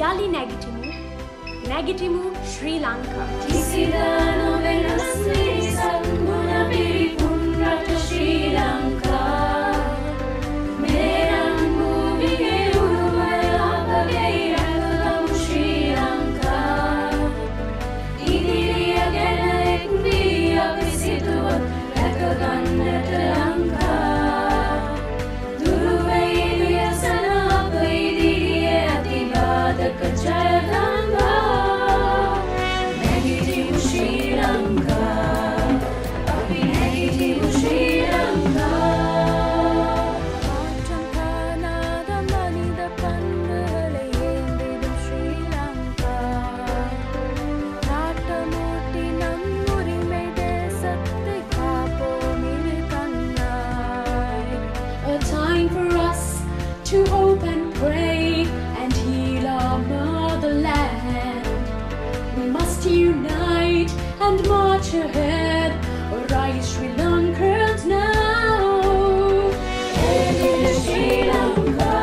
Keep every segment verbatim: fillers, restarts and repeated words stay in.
යලි නැගිටිමු නැගිටිමු ශ්‍රී ලංකා කිසිදා නොවෙනස් මිනිසක් මුණ පිරිපුන් රට ශ්‍රී ලංකා මේ නම් භූමියේ උරුමය අපගේ රැකගමු ශ්‍රී ලංකා ඉදිරිය ගැන එක් වී අපි සිතුවොත් රැකගන්නට ලංකා දුරු වෙයි ව්‍යසන අප ඉදිරියේ අතිබාධක ජයගංගා නැගිටිමු ශ්‍රී ලංකා අපි නැගිටිමු ශ්‍රී ලංකා ආචම්කානාද මනිද පන්වලයේන්දිடும் ශ්‍රී ලංකා නාටමෝටි නම් උරිමේ දේශத்தை කාපෝ මිලිකන්නයි A time for us to hope and pray and heal our motherland. We must unite and march ahead. Arise, Sri Lankans now. Hey, Sri Lanka.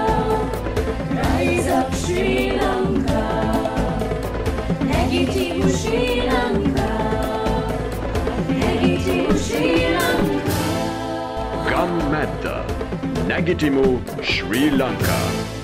Rise up, Sri Lanka. Negitivu Sri Lanka. Negitivu Sri Lanka. Gammada Negitimu Sri Lanka.